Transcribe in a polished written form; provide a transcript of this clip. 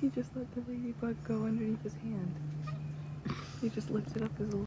He just let the ladybug go underneath his hand. He just lifted up his little